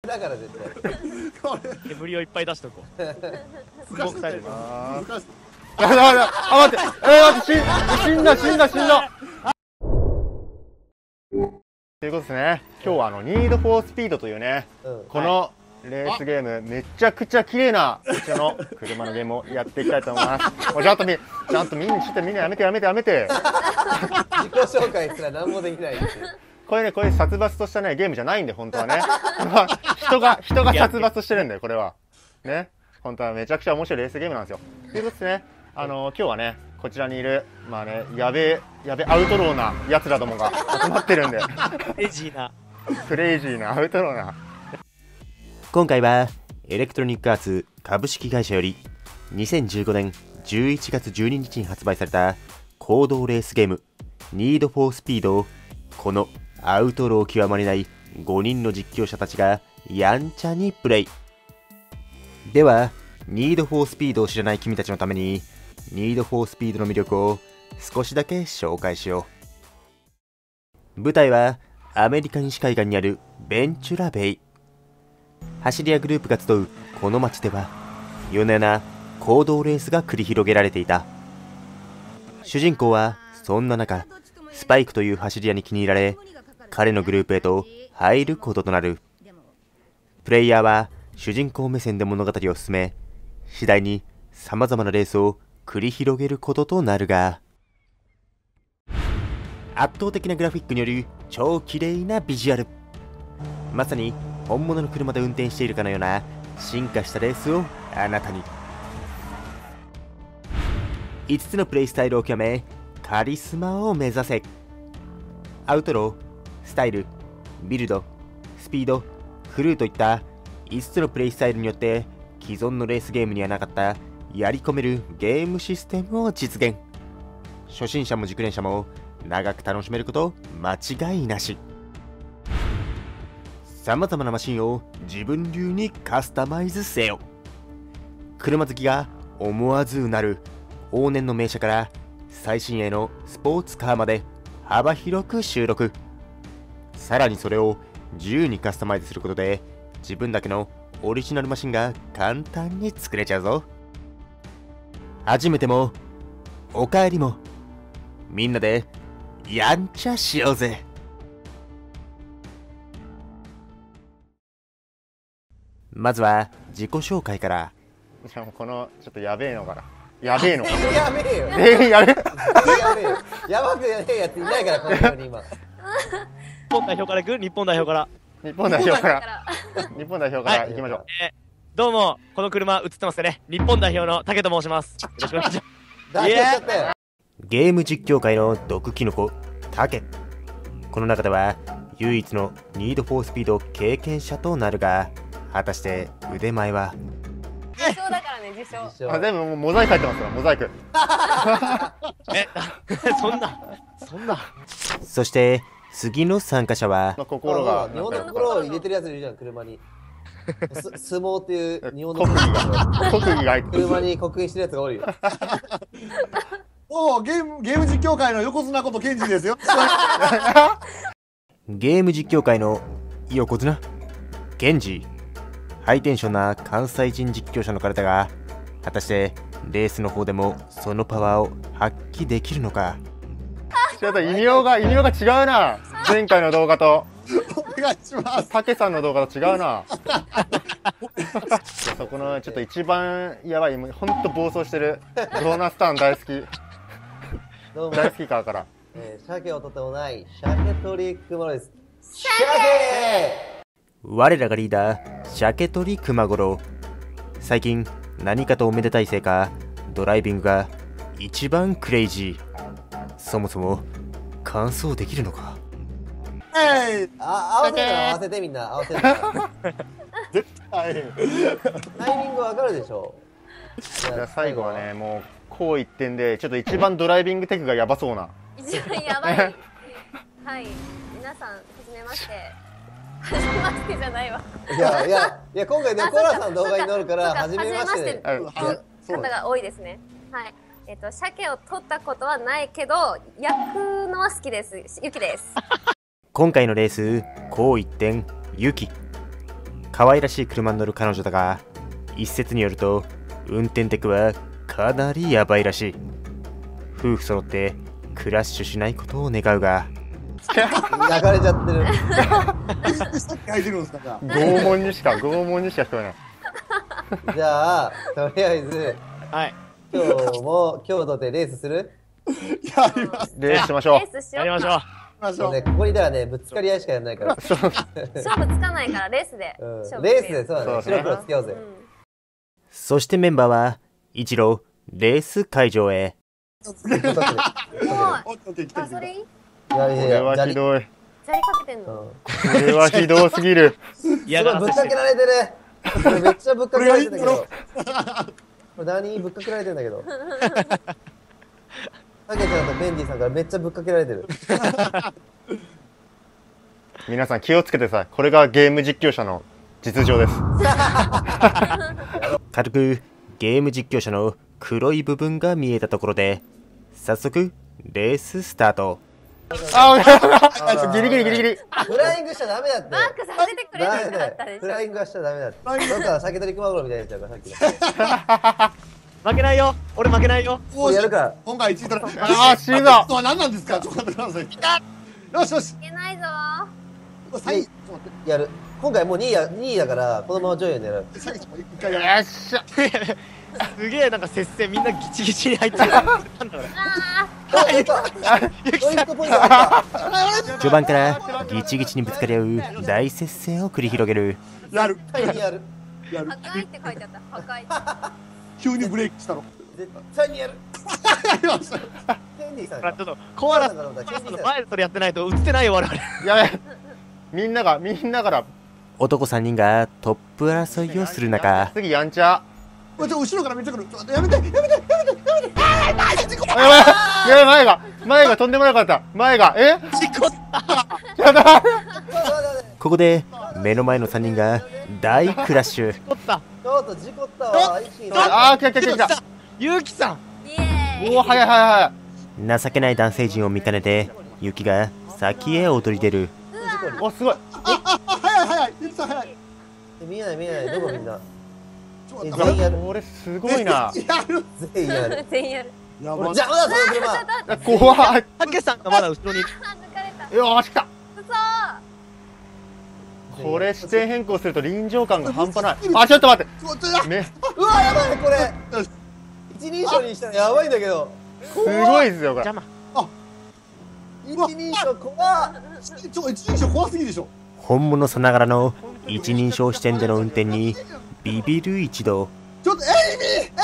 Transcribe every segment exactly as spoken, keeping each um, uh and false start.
だから絶対。 煙をいっぱい出しとこう。スモークされるな。 あだだだあ待ってえー、待って死んだ死んだ死んだということですね。今日はあのニードフォースピードというね、うん、このレースゲームめちゃくちゃ綺麗なうちの車のゲームをやっていきたいと思います。ちゃんとみちゃんとみんなちょっとみんなやめてやめてやめて。 自己紹介すら何もできないです。 これねこれ殺伐としたねゲームじゃないんで本当はね。人が人が殺伐してるんだよこれは。ね本当はめちゃくちゃ面白いレースゲームなんですよ。ということですね。あの今日はねこちらにいるまあねやべえやべえアウトローなやつらどもが集まってるんで。 クレイジーなクレイジーなアウトローな。 今回はエレクトロニックアーツ株式会社よりにせんじゅうごねんじゅういちがつじゅうににちに発売された公道レースゲームニードフォースピードをこのアウトロー極まりないごにんの実況者たちがやんちゃにプレイ。ではニードフォースピードを知らない君たちのためにニードフォースピードの魅力を少しだけ紹介しよう。舞台はアメリカ西海岸にあるベンチュラベイ。走り屋グループが集うこの街では夜な夜な公道レースが繰り広げられていた。主人公はそんな中スパイクという走り屋に気に入られ彼のグループへと入ることとなる。プレイヤーは主人公目線で物語を進め次第に様々なレースを繰り広げることとなるが圧倒的なグラフィックによる超綺麗なビジュアル、まさに本物の車で運転しているかのような進化したレースをあなたに。いつつのプレイスタイルを極めカリスマを目指せ。アウトロー、スタイル、ビルド、スピード、クルーといったいつつのプレイスタイルによって既存のレースゲームにはなかったやり込めるゲームシステムを実現。初心者も熟練者も長く楽しめること間違いなし。さまざまなマシンを自分流にカスタマイズせよ。車好きが思わずうなる往年の名車から最新鋭のスポーツカーまで幅広く収録。さらにそれを自由にカスタマイズすることで自分だけのオリジナルマシンが簡単に作れちゃうぞ。初めてもおかえりもみんなでやんちゃしようぜ。まずは自己紹介から。 じゃあこのちょっとやべえのからやべえのかやべえよえー、やべえやべえよやばくやべえやついないからこの世に今。 日本代表から行く日本代表から日本代表から日本代表から行きましょう。 えー、どうもこの車映ってますね。日本代表の竹と申します。よろしくお願いします。 代表しちゃったよ。 ゲーム実況界の毒キノコタケ。この中では唯一のニードフォースピード経験者となるが果たして腕前は。 自称だからね自称。 自称あ全部もうモザイク入ってますからモザイク。 えそんなそんな。 そして次の参加者は心が日本の心を入れてるやついるじゃん車に。す相撲っていう日本の国技が国技が入ってる。 車に刻印してるやつがおるよ。 おおゲームゲーム実況界の横綱ことケンジですよ。 ゲーム実況界の横綱ケンジ。ハイテンションな関西人実況者の体が果たしてレースの方でもそのパワーを発揮できるのか。 ちょっと異名が異名が違うな。前回の動画とお願いします。 たけさんの動画と違うな。そこのちょっと一番やばいほんと暴走してるドーナツターン大好きどうも、 大好きカーから、 えー、鮭をとってもない鮭トリックマロです。鮭我らがリーダー鮭取り熊五郎。最近何かとおめでたいせいかドライビングが一番クレイジー。そもそも完走できるのか。 えいあ、合わせたら合わせてみんな合わせて。 絶対タイミングわかるでしょ。 じゃあ最後はねもうこう一点でちょっと一番ドライビングテクがやばそうな。 一番やばい。はい、皆さん、はじめまして。はじめましてじゃないわ。 いやいやいや今回ねコーラさんの動画に載るからはじめましてで。 方が多いですね。はい。えっと鮭を取ったことはないけど焼くのは好きです。ゆきです。 今回のレースこう一点ゆき。 可愛らしい車に乗る彼女だが、一説によると運転テクはかなりヤバいらしい。夫婦揃ってクラッシュしないことを願うが、 焼かれちゃってる。 さっき書いてるんですか、じゃあ。 拷問にしか拷問にしか聞こえない。 じゃあ、とりあえず、 はい。 今日も、今日とてレースするやります。 レースしましょレースしようやりましょう。 やりましょう。 もうね、ここにだからね、ぶつかり合いしかやんないから。 勝負つかないからレースでうん、 勝負レースで、そうだね。 そうですね白黒つけようぜ。 うんそしてメンバーは一路レース会場へ。 すごいオッケーオッケー来た来た来た。 あそれいいやりこれはひどい。 砂利かけてんのうん。 これはひどすぎる。 嫌すごいぶっかけられてる。これめっちゃぶっかけられてんだけど。これ何ぶっかけられてんだけど。たけちゃんとベンディさんからめっちゃぶっかけられてる。 皆さん気をつけてください。これがゲーム実況者の実情です。 軽くゲーム実況者の黒い部分が見えたところで、早速レーススタート。 ああ、ギリギリギリギリ。 フライングしちゃダメだって。 マークさせてくれダなかメだよったでしょフライングはしちゃダメだって。どっか酒取り熊五郎みたいになっちゃうからさっき負けないよ。俺負けないよ。 の。やるから。 今回いちい取らあー死ぬぞあと何なんですか、ちょっと待ってください。よしよし。 いけないぞ最後、ちょっと待って。 やる。今回もうにいや、にいだから、このまま上位を狙う。 最後、一回よやる。 っしゃ。 すげえなんか接戦みんなギチギチに入ってる。なんだこれ。 ああ、やったポイントポイント入った序盤からギチギチにぶつかり合う大接戦を繰り広げる。 やる。 絶対にやる。 やるー。破壊って書いてあった破壊急にブレーキしたの。 絶対にやる。 やりました。 ケンディさんほらちょっとコアラコアラさんだコアラさんの前でそれやってないと映ってないよ我々。 やべ。みんながみんなから。 男さんにんがトップ争いをする中、 次やんちゃ。 これちょ後ろからめっちゃ来る。ちょっとやめてやめてやめてやめて。あーナイス事故。 あやばい。やばい前が前がとんでもなかった。前がえ？ 事故ったやだ。 ここで目の前のさんにんが大クラッシュ。 事故った。 ちょっと事故ったわ。一気に。 あー来た来た来た来た。 ゆうきさん。 イエーイおお早い早い早い。 情けない男性陣を見かねて、ユキが先へ躍り出る。 おすごい。 あああ早い早い。ゆきさん早い。 見えない見えない。どこみんな。 ちょっとえ待って全員やる。 これすごいな。 やる。 全員やる。 全員やるやばい。 俺邪魔だ、その車。 怖い。 たけさんがまだ後ろにいる。 あ抜かれたよーし来た。 嘘これ視点変更すると臨場感が半端ない。あちょっと待っちょっとやて。ねうわ、やばい、これ。 よし一人称にしたらやばいんだけど。 すごいですよこれ。 邪魔。 一人称怖っ。 ちょ一人称怖すぎでしょ。 本物さながらの一人称視点での運転にビビる一同。 ちょっとエイミ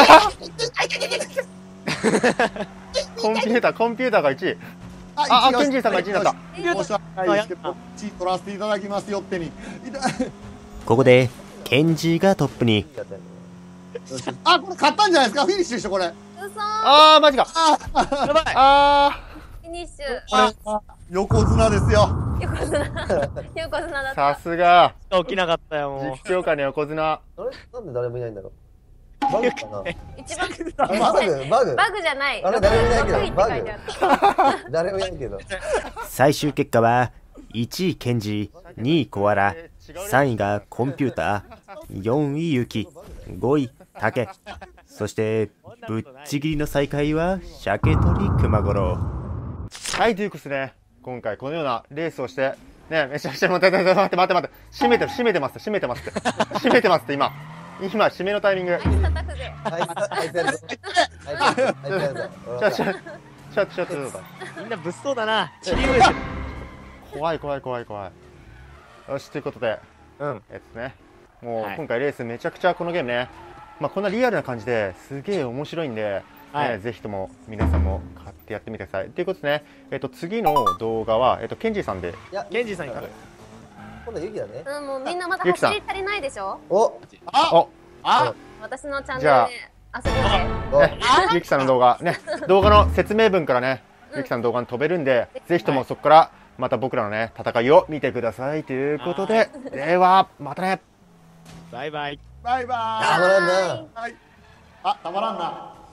コンピューターコンピューターがいちい。 ー。 ああケンジーさんがいちいになった。 申し訳ないですけど、いちい取らせていただきますよってに。 ここでケンジーがトップに。 あ、これ勝ったんじゃないですか。フィニッシュでしょこれ。 嘘あーマジか。 やばい。 あフィニッシあ横綱ですよ。 ュ横綱横綱だーったさすが起きなかったよも実況界の横綱。 あれなんで誰もいないんだろう。バグかな。 一番あれバグバグバグじゃないあれ誰もいないけどろくいって書いてあった誰もいないけど。 最終結果はいちいケンジー、にいコアラ、さんいがコンピューター、よんいユキ、ごいタケ、そしてぶっちぎりの最下位は鮭取り熊五郎。 はいということですね。今回このようなレースをしてねめちゃくちゃ待って待って待って待って待って閉めて閉めてます閉めてますって閉めてますって今今閉めのタイミング。 あいつ叩くぜあいつあいつやるぞ。あいつあいつやるぞ。 ちょちょちょちょちょちょう。みんな物騒だな。チリムー怖い怖い怖い怖い。よしということでうん。 えっとねもうはい今回レースめちゃくちゃこのゲームねまあこんなリアルな感じですげえ面白いんで、 はいね、ぜひとも皆さんも買ってやってみてください。ということですね、えっと、次の動画は、えっと、ケンジーさんでいや、 ケンジさんに買う。 今度ユキだね。 うんもうみんなまだゆきさん走り足りないでしょお、 あおあ私のチャンネじゃあルで遊ぼうぜお、 ね、ゆきさんの動画ね動画の説明文からねゆきさんの動画に飛べるんで、ぜひともそこからまた僕らのね戦いを見てくださいということで、ではまたね。 バイバイ。 バイバたまらんな。 ーイ。はい。あ、たまらんな。